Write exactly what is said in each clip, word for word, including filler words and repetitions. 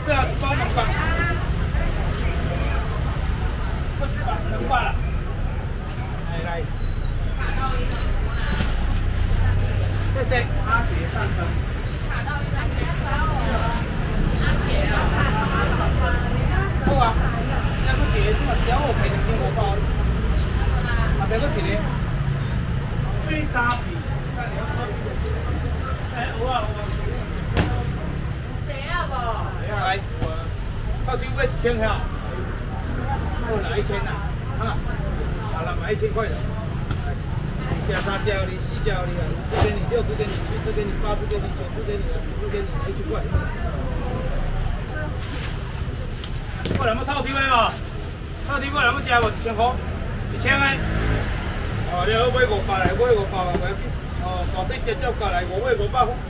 这样一包两百，不一百两百了。来来，这些阿姐上分。好啊，那个姐这么小，我赔两千五包。啊，别个一个，水沙皮。哎，有啊有啊。 来，到底买一千票，我拿一千呐，啊，好了，买一千块的，加三加你，四加你啊，五次给你，六次给你，七次给你，八次给你，九次给你，十次给你，一千块。我两要套丢的哦，套丢我两要加无一千块，一千个。哦，你好买五百来，买五百嘛，袂要紧。哦，大细直接加来五买五百块。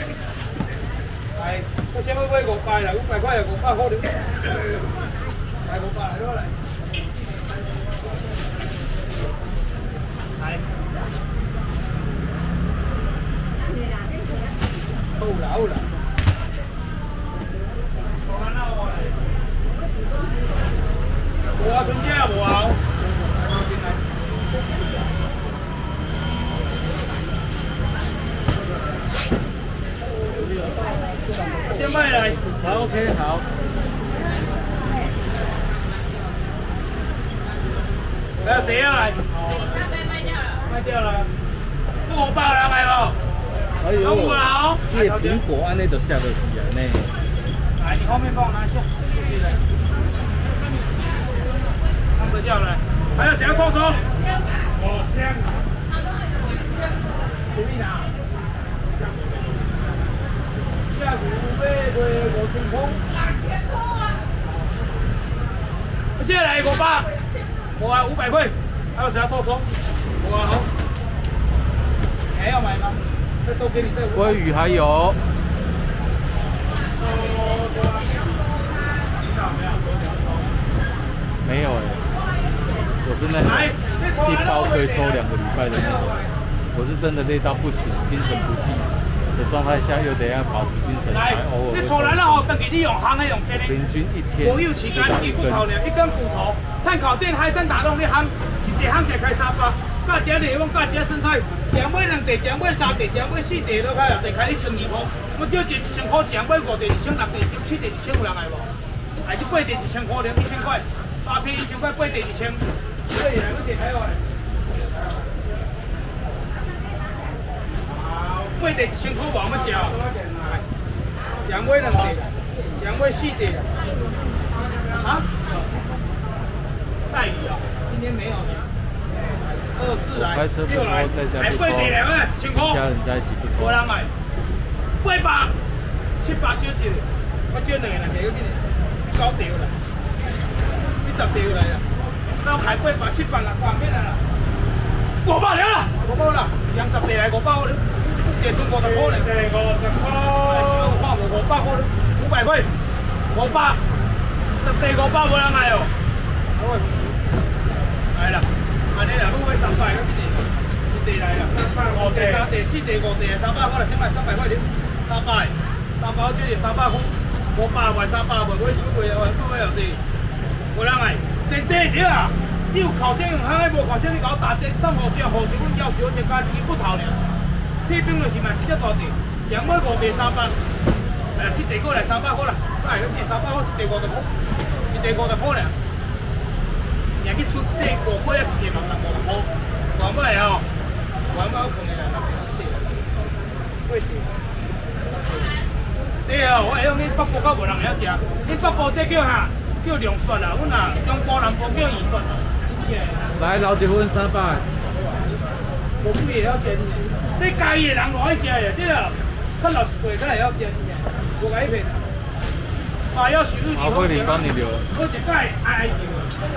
来，我先要买五百啦，五百块五百块了。来五百来咯来。来。好啦好啦。无啊，春节啊无啊。先卖来，好 ，OK， 好。还有谁要来？卖掉了。卖掉了。五百人来不？哎呦，有啊！这苹果按那都下得去啊，那。来，你后面帮我拿一下。他们叫来，还有谁要动手？我先。随便拿。 下午买过五千块，六千块啊！现在来五百，我啊五百块，还有谁要脱手？我啊好，你还要买吗？再多给你这鲑鱼还有。没有哎，我是那种一包可以抽两个礼拜的那种，我是真的累到不行，精神不济。 的状态下又得要保持精神，才偶尔。你出来了吼，等于你用烘的用煎的。平均一天。我有时间一骨头呢，一根骨头，碳烤店海参打洞你烘，一地烘就开三百，加只内容，加只生菜，只买两地，只买三地，只买四地都开啊，就开一千二块。我少一一千块，只买五地，一千六地，七地一千有人来无？来就八地一千块，两一千块，八片一千块，八地一千，所以来个地还有嘞。 买地一千块无要食，想买两地，想买四地，啊？代理哦，今天没有。二四来，六来，来八地来个一千块，家人在一起不错。无人买，八百，七百少一个，我少两个人，摕个几个？九条啦，你十条来啦，那开八百、七百啦，挂面啦，五百了啦，五百啦，两十地来五百了。 这中国的可能，这个十块，希望花五五百块，五百块，五百，十地五百无人买哦。好，来啦，安尼啦，你买三百个几地？一地来啦，五地、三地、四地、五地，三百块啦，先买三百块钱，三百，三百就是三百块，五百卖三百，卖买少贵啊，买买后地，无人买，真济对啊！你有烤箱用烘的，无烤箱你搞打针，送五只，五只阮要求只加一支骨头尔。 铁饼就是嘛，是只大地，上买五地三百，哎，一地过来三百块啦，哎，一地三百块，一地五十块，一地五十块啦。硬去出一地五块啊，一地嘛人五十块，原本吼，原本我坑的啦，那七地啦，八地。对啊，我会用你北部较无人会晓食，你北部这叫哈叫凉雪啦，阮啊中部南部叫圆雪啦。来，老一份三百。我不也要煎的。 这家己的人落去食的，这个看到一辈，咱会晓煎的，无改变。啊，要许你好食，好一摆爱爱叫。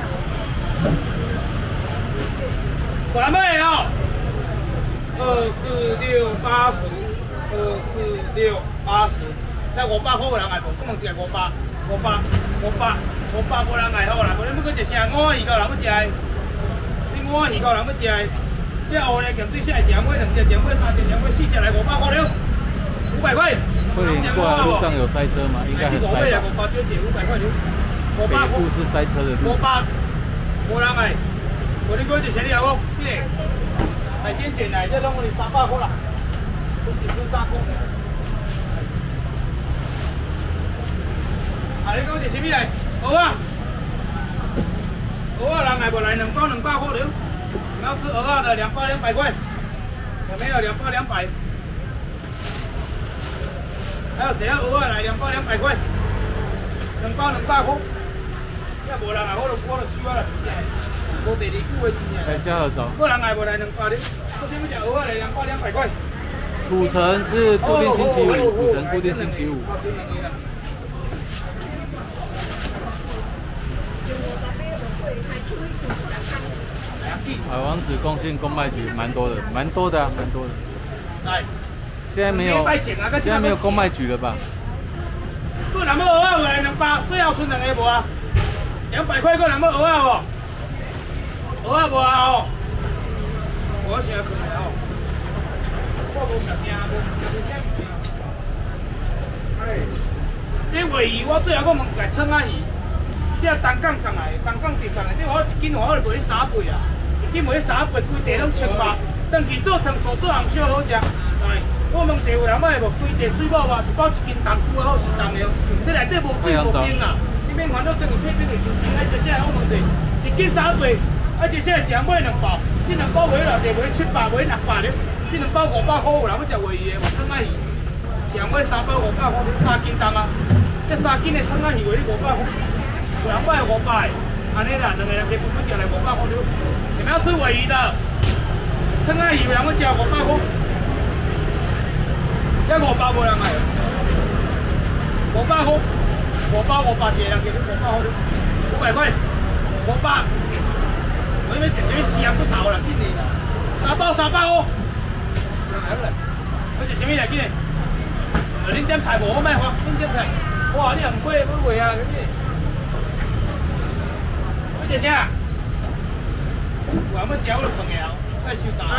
完美哦，二四六八十，二四六八十，才五百块有人爱无？我问一下五百，五百，五百，五百无人爱好啦，无你要搁一声五二个人要食的，你五二个人要食的。 这后来咸水蟹，食买两只，食买三只，食买四只来五百块了。 五百块。 桂林过来路上有塞车吗？应该很塞吧。 五百九五百块，五百。 北部是塞车的路。 五百，无人来。我你讲一千了无？几个？海鲜卷来，这拢我三百块啦，都是分三块。啊，你讲一什么来？蚵仔，蚵仔人来不来？两包两百块了。你要吃蚵仔的，两包两百块。有没有两包两百？还有谁要蚵仔来？两包两百块。两包两百块。要无人来，我就我就收啊啦，真正。无第二句话真正。 来加多少？ 个人来不来两百了？我想要吃蚵仔来，两包两百块。 土城是固定星期五，土城固定星期五。海王子贡献公卖局蛮多的，蛮多的啊，蛮多的。 来， 现在没有，现在没有公卖局了吧？ 个人要蚵仔来两百，最后剩两个无啊？两百块个人要蚵仔无？蚵仔无啊哦？我想可能哦。我无食惊，无无啥物惊。哎，这鲔鱼我最后我问一个葱仔鱼，这东港送来，东港直送来，这我一斤我就卖三倍啊。 一卖三八，规地拢千八，当去做糖醋做红烧好食。来，我问地有人买无？规地水饱无？一包一斤冬菇好是冻的哦。这内底无水无冰啦，你免烦恼等于退冰的就冰。哎，接下来我问者，一斤三八，啊，接下来只买两包，这两包卖偌济？卖七百，卖六百了。这两包五百块，有人要食鲔鱼的，无葱仔鱼，只买三包五百块，三斤重啊。这三斤的葱仔鱼卖你五百块，有人买五百，安尼啦，两个人加分分掉来五百块了。 你们要吃鲔鱼的，葱仔鱼有人要吃五百块，一五百无人来，五百块，五百五百一个人给你五百块，五百块，五百，我这边直接死人骨头啦，今年三包三百块，来不来？我是什么来今年？恁点菜无我卖花，恁点菜，哇，你也唔贵，不贵啊，兄弟。我姐姐。 我要食我就放个哦，再收单。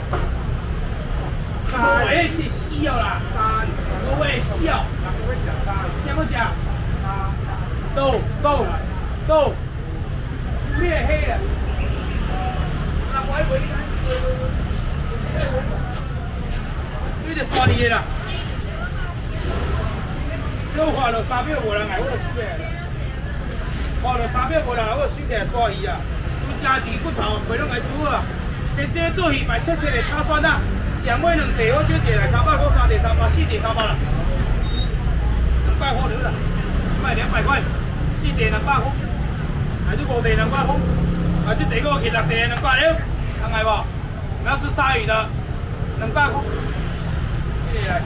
三，喂是死哦啦，三，我喂死哦。人要食三，啥要食？三，倒倒倒，你会黑啦。人我喂你看，你就刷你的啦。我花了三秒无人来，我就收起来了。花了三秒无人来，我收起来刷鱼啊。 加钱骨头，袂拢来煮啊！真正做鱼排切切的炒酸啊！只买两地，我少地来三百块，三地三百，四地三百啦，两百块了啦，卖两百块，四地两百块，还是五地两百块，还是地个去六地两百了，通来无？要吃鲨鱼的，两百块，这个来，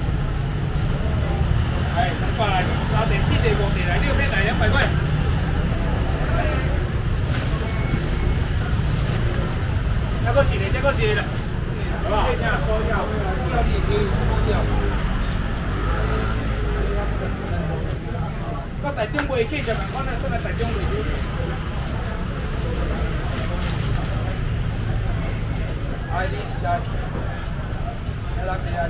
哎，两百来，三地、四地、五地来，六片来两百块。 再过几年，再过几年了，好不好？这样收掉，掉力可以收掉。个台中卖几十万块呢？这个台中卖几？哎，你是啊？来来来。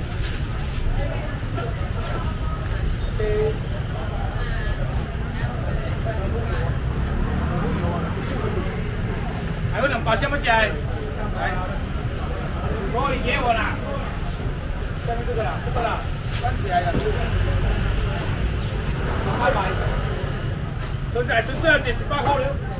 还有两包什么吃？ 来，可以给我啦，下面这个啦，这个啦，关起来了，拜拜。现在是这样子，一百块了。